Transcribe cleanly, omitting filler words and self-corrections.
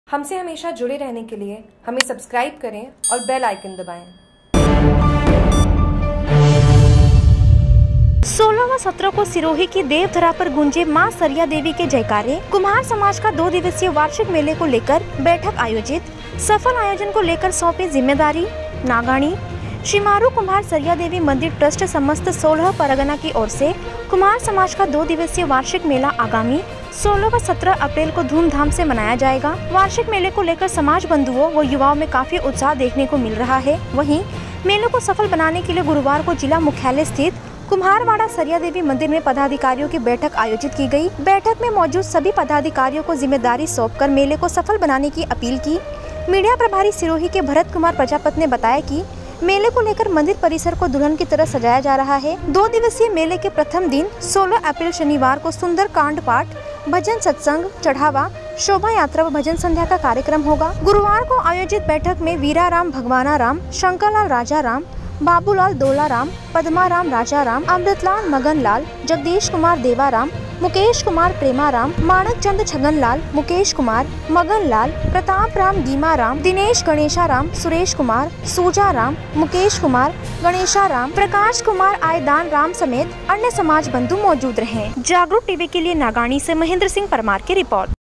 हमसे हमेशा जुड़े रहने के लिए हमें सब्सक्राइब करें और बेल आइकन दबाएं। 16 व 17 को सिरोही की देवधरा पर गूंजे मां सरिया देवी के जयकारे। कुम्हार समाज का 2 दिवसीय वार्षिक मेले को लेकर बैठक आयोजित। सफल आयोजन को लेकर सौंपी जिम्मेदारी नागाणी। श्रीमारू कुम्हार सरिया देवी मंदिर ट्रस्ट समस्त 16 परगना की ओर से कुम्हार समाज का 2 दिवसीय वार्षिक मेला आगामी 16 व 17 अप्रैल को धूमधाम से मनाया जाएगा। वार्षिक मेले को लेकर समाज बंधुओं व युवाओं में काफी उत्साह देखने को मिल रहा है। वहीं मेले को सफल बनाने के लिए गुरुवार को जिला मुख्यालय स्थित कुम्हारवाड़ा सरिया देवी मंदिर में पदाधिकारियों की बैठक आयोजित की गई। बैठक में मौजूद सभी पदाधिकारियों को जिम्मेदारी सौंपकर मेले को सफल बनाने की अपील की। मीडिया प्रभारी सिरोही के भरत कुमार प्रजापत ने बताया कि मेले को लेकर मंदिर परिसर को दुल्हन की तरह सजाया जा रहा है। 2 दिवसीय मेले के प्रथम दिन 16 अप्रैल शनिवार को सुंदर कांड पाठ, भजन सत्संग, चढ़ावा, शोभा यात्रा व भजन संध्या का कार्यक्रम होगा। गुरुवार को आयोजित बैठक में वीराराम भगवानाराम, शंकरलाल राजाराम, बाबूलाल दोलाराम, पद्माराम राजाराम, अमृतलाल मगनलाल, जगदीश कुमार देवाराम, मुकेश कुमार प्रेमाराम, माणक चंद छगनलाल, मुकेश कुमार, मगनलाल, प्रताप राम गीमाराम, दिनेश गणेशाराम, सुरेश कुमार, सूजाराम, मुकेश कुमार, गणेशाराम, प्रकाश कुमार, आयदान राम समेत अन्य समाज बंधु मौजूद रहे। जागरूक टीवी के लिए नागाणी से महेंद्र सिंह परमार की रिपोर्ट।